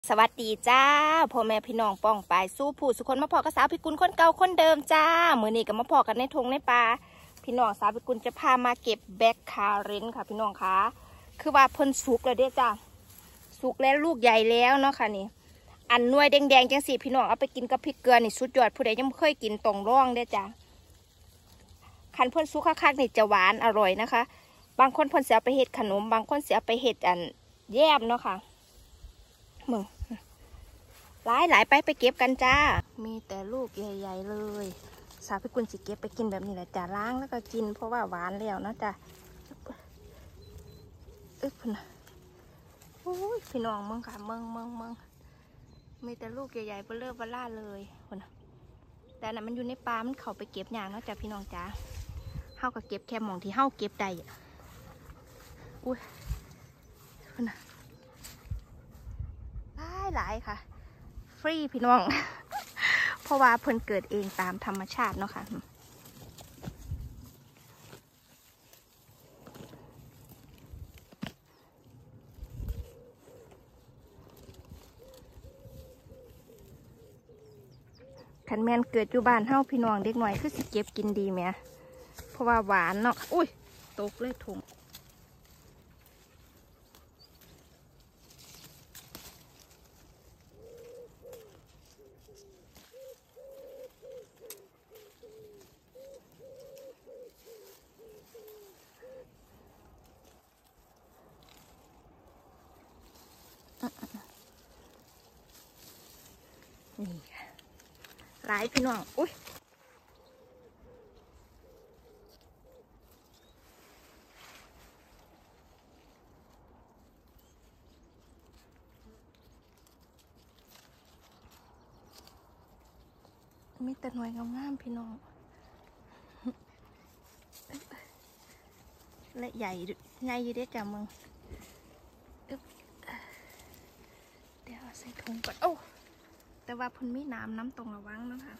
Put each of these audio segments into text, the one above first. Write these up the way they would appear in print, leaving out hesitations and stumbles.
สวัสดีจ้าพ่อแม่พี่น้องป้องปายสู้ผู้สุคนมาพอกับสาวพิกุลคนเก่าคนเดิมจ้ามือนี้ก็มาพอกันในทงในป่าพี่น้องสาวพิกุลจะพามาเก็บแบล็คคาเรนค่ะพี่น้องคะคือว่าพ่นสุกเลยเด้จ้าสุกแล้วลูกใหญ่แล้วเนาะค่ะนี่อันนวยแดงๆจังสิพี่น้องเอาไปกินกับพริกเกลือนี่สุดยอดผู้ใดยังไม่เคยกินตรงร่องเด้จ้าคันพ่นสุกคักๆนี่จะหวานอร่อยนะคะบางคนพ่นเสียไปเห็ดขนมบางคนเสียไปเห็ดอันแยมเนาะค่ะมึงหลายไปเก็บกันจ้ามีแต่ลูกใหญ่ๆเลยสาวพี่กุลสิเก็บไปกินแบบนี้แหละจ้าล้างแล้วก็กินเพราะว่าหวานแล้วนะจ้านะโอ้ยพี่น้องมึงค่ะมึงมีแต่ลูกใหญ่ๆเบลอเบล่าเลยคนนะแต่น่ะมันอยู่ในป่ามันเข้าไปเก็บอย่างนะจ้าพี่น้องจ้าเฮาก็เก็บแค่หม่องที่เฮาเก็บได้อุ้ยคนนะหลายค่ะฟรีพี่น้อง เพราะว่าเพิ่นเกิดเองตามธรรมชาติเนาะค่ะขันแมนเกิดอยู่บ้านเฮาพี่น้องเด็กหน่อยคือสิเก็บกินดีไหมเพราะว่าหวานเนาะอุ้ยตกเลยถุงนี่หลายพี่น้องอุ้ยมีแต่หน่วยงามๆพี่น้องและใหญ่อยู่ได้จ้ะมึงเดี๋ยวใส่ถุงก่อนโอ้แต่ว่าพุ่นมีน้ำตรงระวังนะคะ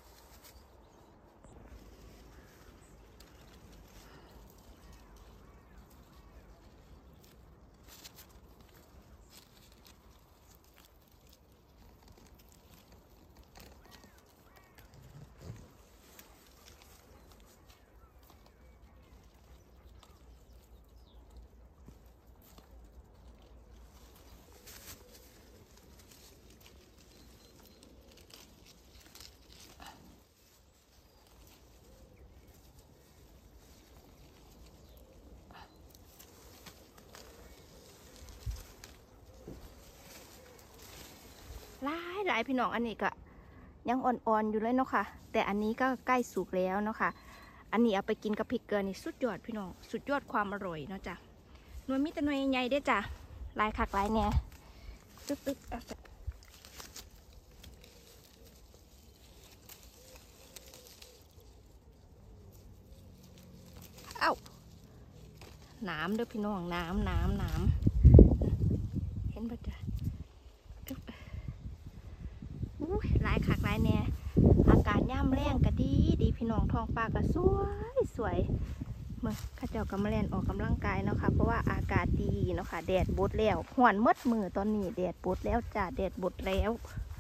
หลายพี่น้องอันนี้ก็ยังอ่อนๆอยู่เลยเนาะค่ะแต่อันนี้ก็ใกล้สุกแล้วเนาะค่ะอันนี้เอาไปกินกับพริกเกลือนี่สุดยอดพี่น้องสุดยอดความอร่อยเนาะจ้ะหน่วยมิตรหน่วยใหญ่ได้จ้ะลายคักลายเนี่ยตึ๊บเอ้าน้ำเด้อพี่น้องน้ำเห็นปะจ้ะลายคักลายเนี่ยอากาศย่ำแรงก็ดีพี่น้องท้องฟ้าก็สวยเมื่อข้าเจ้ากำลังเล่นออกกำลังกายเนาะค่ะเพราะว่าอากาศดีเนาะค่ะแดดบดแล้วหวนมืดมือตอนนี้แดดบดแล้วจ้าแดดบดแล้ว